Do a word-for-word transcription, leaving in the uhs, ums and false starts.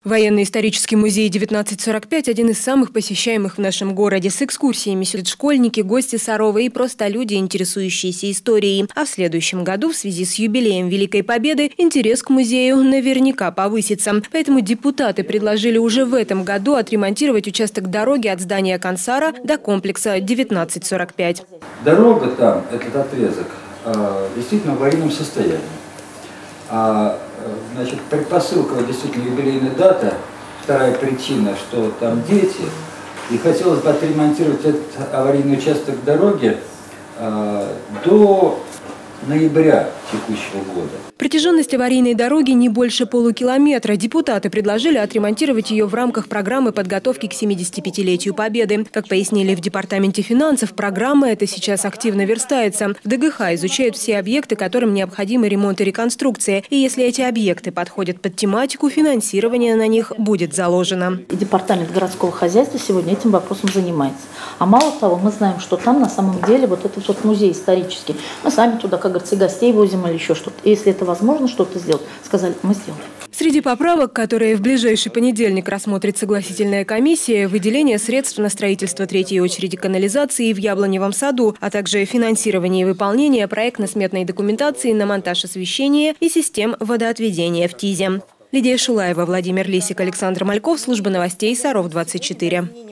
Военно-исторический музей девятнадцать сорок пять – один из самых посещаемых в нашем городе. С экскурсиями сюда школьники, гости Сарова и просто люди, интересующиеся историей. А в следующем году, в связи с юбилеем Великой Победы, интерес к музею наверняка повысится. Поэтому депутаты предложили уже в этом году отремонтировать участок дороги от здания Консара до комплекса девятнадцать сорок пять. Дорога там, этот отрезок, действительно в аварийном состоянии. А, значит, предпосылка действительно юбилейная дата, вторая причина, что там дети, и хотелось бы отремонтировать этот аварийный участок дороги а, до ноября текущего года. Протяженность аварийной дороги не больше полукилометра. Депутаты предложили отремонтировать ее в рамках программы подготовки к семидесятипятилетию Победы. Как пояснили в Департаменте финансов, программа эта сейчас активно верстается. В ДГХ изучают все объекты, которым необходимы ремонт и реконструкция. И если эти объекты подходят под тематику, финансирование на них будет заложено. Департамент городского хозяйства сегодня этим вопросом занимается. А мало того, мы знаем, что там на самом деле вот этот вот музей исторический. Мы сами туда, как говорится, гостей возим или еще что-то. И если это возможно что-то сделать, сказали, мы сделаем. Среди поправок, которые в ближайший понедельник рассмотрит согласительная комиссия, выделение средств на строительство третьей очереди канализации в Яблоневом саду, а также финансирование и выполнение проектно-сметной документации на монтаж освещения и систем водоотведения в ТИЗе. Лидия Шулаева, Владимир Лисик, Александр Мальков, служба новостей Саров двадцать четыре.